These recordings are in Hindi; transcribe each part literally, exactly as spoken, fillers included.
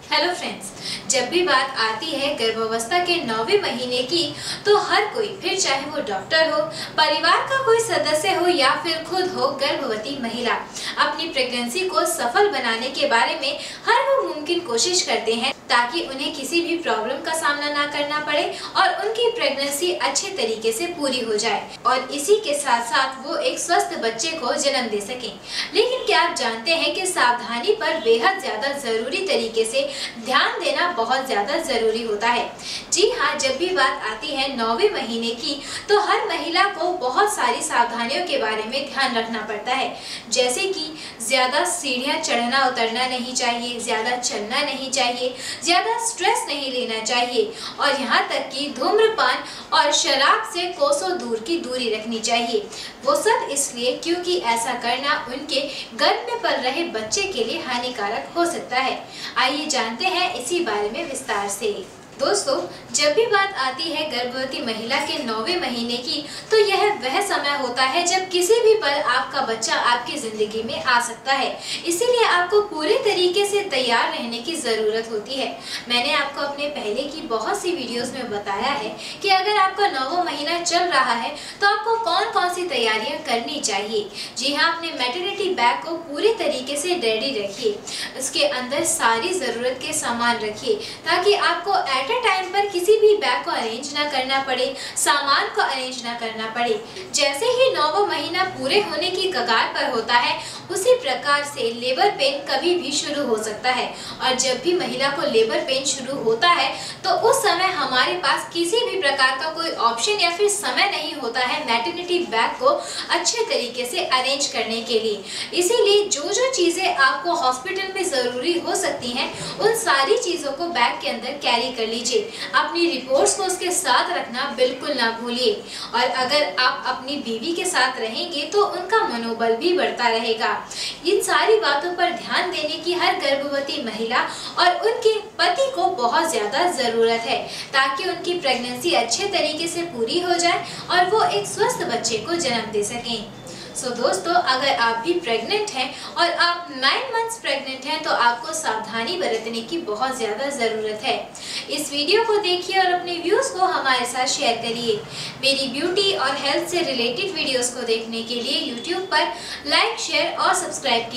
हेलो फ्रेंड्स, जब भी बात आती है गर्भावस्था के नौवें महीने की तो हर कोई, फिर चाहे वो डॉक्टर हो, परिवार का कोई सदस्य हो या फिर खुद हो गर्भवती महिला, अपनी प्रेगनेंसी को सफल बनाने के बारे में हर वो मुमकिन कोशिश करते हैं ताकि उन्हें किसी भी प्रॉब्लम का सामना ना करना पड़े और उनकी प्रेगनेंसी अच्छे तरीके से पूरी हो जाए और इसी के साथ साथ वो एक स्वस्थ बच्चे को जन्म दे सकें। लेकिन क्या आप जानते हैं कि सावधानी पर बेहद ज्यादा जरूरी तरीके से ध्यान देना बहुत ज्यादा जरूरी होता है। जी हाँ, जब भी बात आती है नौवें महीने की तो हर महिला को बहुत सारी सावधानियों के बारे में ध्यान रखना पड़ता है, जैसे कि ज्यादा सीढ़ियाँ चढ़ना उतरना नहीं चाहिए, ज्यादा चलना नहीं चाहिए, ज्यादा स्ट्रेस नहीं लेना चाहिए और यहाँ तक कि धूम्रपान और शराब से कोसों दूर की दूरी रखनी चाहिए। वो सब इसलिए क्योंकि ऐसा करना उनके गर्भ में पल रहे बच्चे के लिए हानिकारक हो सकता है। आइए जानते हैं इसी बारे में विस्तार से। दोस्तों, जब भी बात आती है गर्भवती महिला के नौवें महीने की तो यह वह समय होता है जब किसी भी पल आपका बच्चा आपकी जिंदगी में आ सकता है। इसीलिए आपको पूरे तरीके से तैयार रहने की जरूरत होती है। मैंने आपको अपने पहले की बहुत सी वीडियोस में बताया है कि अगर आपका नौवां महीना चल रहा है तो आपको कौन कौन सी तैयारियां करनी चाहिए। जी हाँ, अपने मैटरनिटी बैग को पूरी तरीके से रेडी रखिए, उसके अंदर सारी जरूरत के सामान रखिए ताकि आपको एट टाइम पर किसी भी बैग को अरेंज ना करना पड़े, सामान को अरेंज ना करना पड़े। जैसे ही नौवां महीना पूरे होने की कगार पर होता है उसी प्रकार से लेबर पेन कभी भी शुरू हो सकता है और जब भी महिला को लेबर पेन शुरू होता है तो उस समय हमारे पास किसी भी प्रकार का कोई ऑप्शन या फिर समय नहीं होता है मैटरनिटी बैग को अच्छे तरीके से अरेंज करने के लिए। इसीलिए जो जो चीजें आपको हॉस्पिटल में जरूरी हो सकती हैं उन सारी चीजों को बैग के अंदर कैरी कर लीजिए। अपनी रिपोर्ट्स को उसके साथ रखना बिल्कुल ना भूलिए और अगर आप अपनी बीवी के साथ रहेंगे तो उनका मनोबल भी बढ़ता रहेगा। इन सारी बातों पर ध्यान देने की हर गर्भवती महिला और उनके पति को बहुत ज्यादा जरूरत है ताकि उनकी प्रेगनेंसी अच्छे तरीके से पूरी हो जाए और वो एक स्वस्थ बच्चे को जन्म दे सकें। सो so, दोस्तों, अगर आप भी प्रेग्नेंट हैं और आप नाइन मंथ्स प्रेग्नेंट हैं तो आपको सावधानी बरतने की बहुत ज़्यादा ज़रूरत है। इस वीडियो को देखिए और अपने व्यूज़ को हमारे साथ शेयर करिए। मेरी ब्यूटी और हेल्थ से रिलेटेड वीडियोस को देखने के लिए यूट्यूब पर लाइक, शेयर और सब्सक्राइब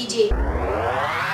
कीजिए।